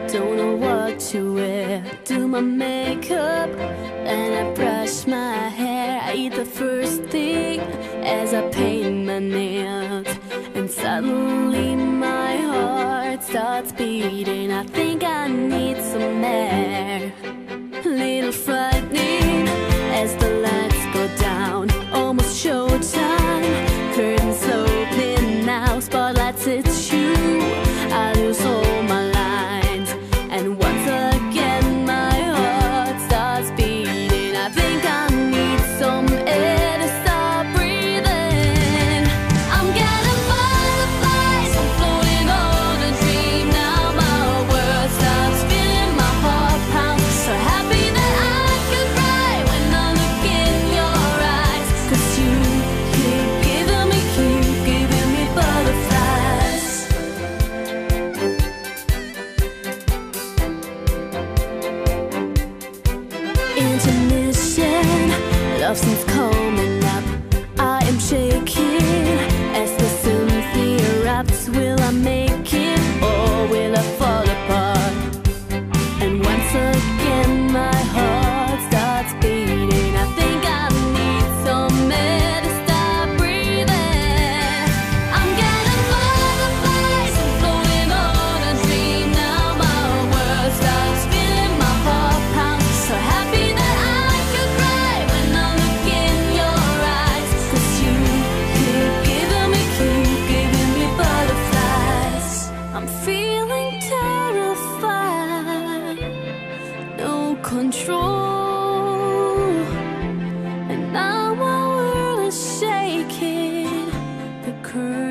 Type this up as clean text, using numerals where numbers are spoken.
don't know what to wear. Do my makeup and I brush my hair. I eat the first thing as I paint my nails. And suddenly my heart starts beating. I think I need some air. Little frightening as the lights go down. Almost showtime. Curtains open now. Spotlights hit you. I lose all my lines. And once again my heart starts beating. I think I need some air to start breathing. I'm getting butterflies. I'm floating on a dream now. My world stops feeling. My heart pounds. So happy that I could cry when I look in your eyes. 'Cause you keep giving me butterflies. Intermission, love seems coming up. I am shaking as the symphony erupts. Will I make it or will I fall apart? And once again my heart starts beating. I think I need some air to start breathing. I'm getting butterflies. I'm floating on a dream now. My world stops feeling. My heart pounds. So happy that I could cry when I look in your eyes. 'Cause you keep giving me butterflies. I'm feeling terrified. No control. And now my world is shaking. The current